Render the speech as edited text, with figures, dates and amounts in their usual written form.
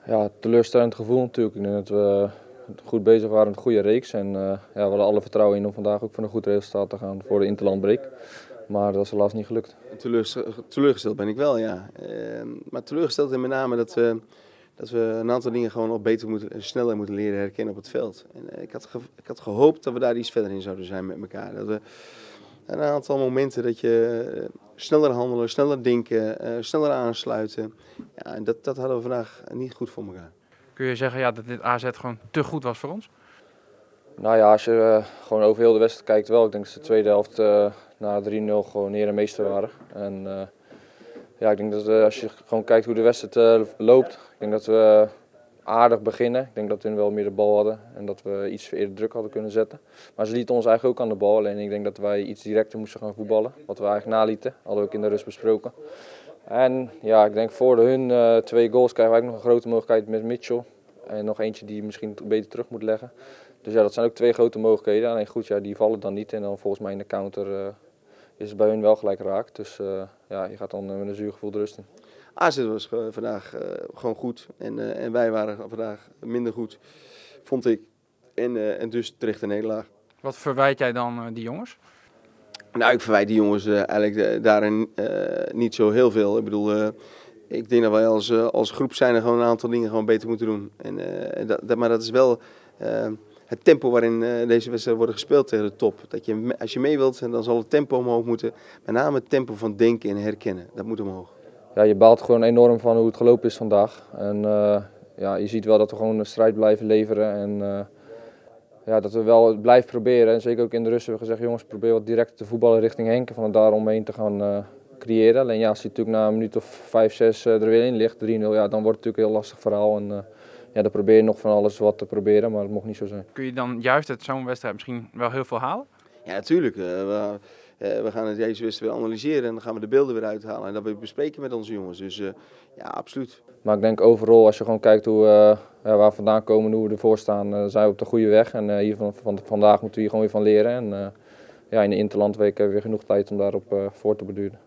Ja, teleurstellend gevoel natuurlijk. Ik denk dat we goed bezig waren met een goede reeks. En ja, we hadden alle vertrouwen in om vandaag ook voor een goed resultaat te gaan voor de interlandbreak. Maar dat is helaas niet gelukt. Teleurgesteld ben ik wel, ja. Maar teleurgesteld in met name dat we een aantal dingen gewoon nog beter en sneller moeten leren herkennen op het veld. En ik had gehoopt dat we daar iets verder in zouden zijn met elkaar. Dat we een aantal momenten dat je sneller handelen, sneller denken, sneller aansluiten. Ja, en dat hadden we vandaag niet goed voor elkaar. Kun je zeggen dat dit AZ gewoon te goed was voor ons? Nou ja, als je gewoon over heel de wedstrijd kijkt wel. Ik denk dat ze de tweede helft na 3-0 gewoon heer en meester waren. En ja, ik denk dat als je gewoon kijkt hoe de wedstrijd loopt, ik denk dat we aardig beginnen. Ik denk dat we wel meer de bal hadden en dat we iets eerder druk hadden kunnen zetten. Maar ze lieten ons eigenlijk ook aan de bal. Alleen ik denk dat wij iets directer moesten gaan voetballen. Wat we eigenlijk nalieten, hadden we ook in de rust besproken. En ja, ik denk voor hun 2 goals krijgen wij ook nog een grote mogelijkheid met Mitchell. En nog eentje die misschien beter terug moet leggen. Dus ja, dat zijn ook 2 grote mogelijkheden. Alleen goed, ja, die vallen dan niet. En dan volgens mij in de counter is het bij hun wel gelijk raakt. Dus ja, je gaat dan met een zuur gevoel de rust in. AZ was vandaag gewoon goed en wij waren vandaag minder goed, vond ik. En dus terecht een nederlaag. Wat verwijt jij dan die jongens? Nou, ik verwijt die jongens eigenlijk daarin niet zo heel veel. Ik bedoel, ik denk dat wij als groep zijn gewoon een aantal dingen gewoon beter moeten doen. Maar dat is wel het tempo waarin deze wedstrijden worden gespeeld tegen de top. Dat je, als je mee wilt, dan zal het tempo omhoog moeten. Met name het tempo van denken en herkennen. Dat moet omhoog. Ja, je baalt gewoon enorm van hoe het gelopen is vandaag. En ja, je ziet wel dat we gewoon een strijd blijven leveren. En ja, dat we wel blijven proberen. En zeker ook in de rust hebben we gezegd, jongens, probeer wat direct te voetballen richting Henk. Van daar omheen te gaan creëren. Alleen ja, als hij natuurlijk na een minuut of 5, 6 er weer in ligt, 3-0, ja, dan wordt het natuurlijk een heel lastig verhaal. En ja, dan probeer je nog van alles wat te proberen, maar het mocht niet zo zijn. Kun je dan juist uit zo'n wedstrijd misschien wel heel veel halen? Ja, natuurlijk. We gaan het deze wedstrijd weer analyseren en dan gaan we de beelden weer uithalen. En dat weer bespreken met onze jongens. Dus ja, absoluut. Maar ik denk overal, als je gewoon kijkt hoe, waar we vandaan komen en hoe we ervoor staan, zijn we op de goede weg. En hier vandaag moeten we hier gewoon weer van leren. En ja, in de Interlandweek hebben we weer genoeg tijd om daarop voor te beduren.